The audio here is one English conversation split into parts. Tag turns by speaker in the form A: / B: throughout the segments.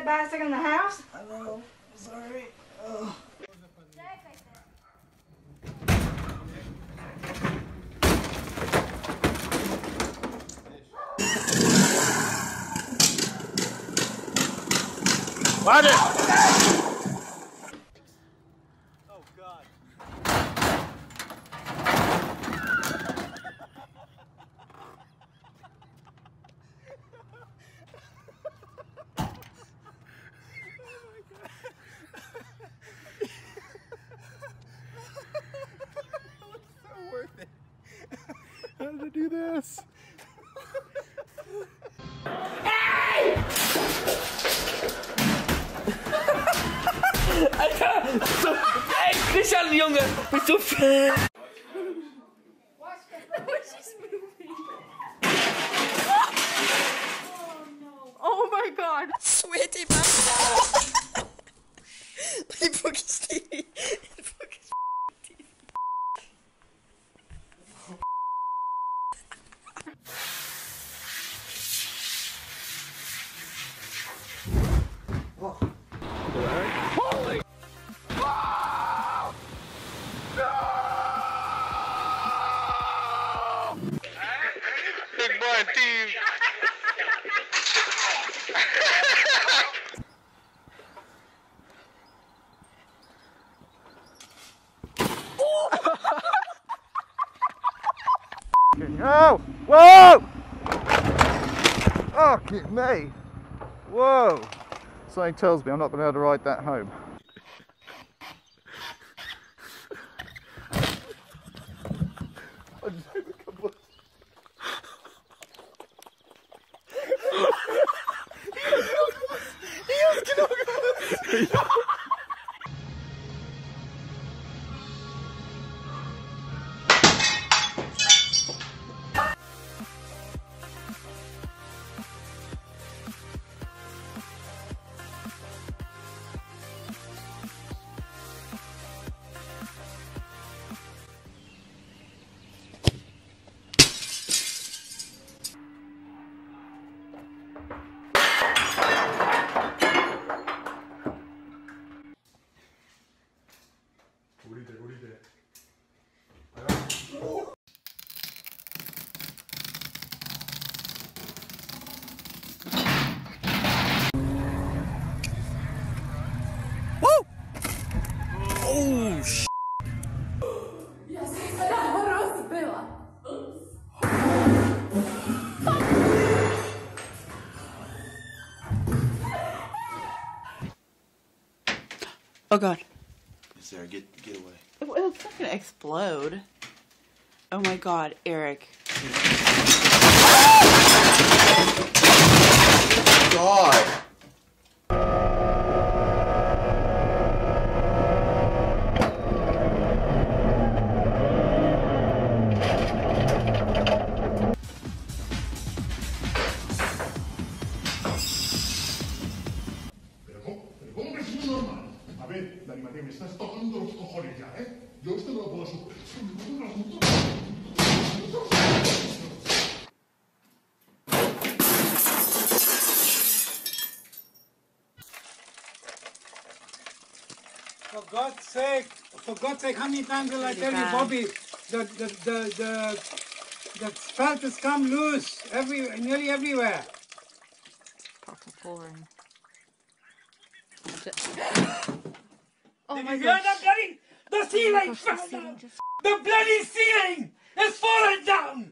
A: that bicycle in the house?
B: I know. Sorry. Oh.
C: Watch it!
B: Oh God. Worth it. How did I do this?
C: Hey! Alter! So, ey, Christian, Junge! Bist du fett?
A: Oh my God!
D: Sweetie pasta! I fucking TV.
C: Holy! Wow! No! Big boy thief!
B: Oh! Whoa! Oh, get me! Whoa! Something tells me I'm not going to be able to ride that home.
D: Oh, sh**. Oh God.
E: Sarah, get away.
D: It's not gonna explode. Oh my God, Eric.
E: God!
F: ¿Cómo que es normal? A ver, Dani María, me estás tocando los cojones ya, ¿eh? Yo esto no lo puedo superar.
G: For God's sake, how many times will I tell you, Bobby, the felt has come loose nearly everywhere.
A: Proper boring. Oh my
G: You're
A: God!
G: the ceiling fell down! The bloody ceiling has fallen down!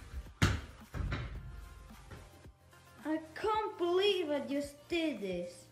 A: I can't believe I just did this.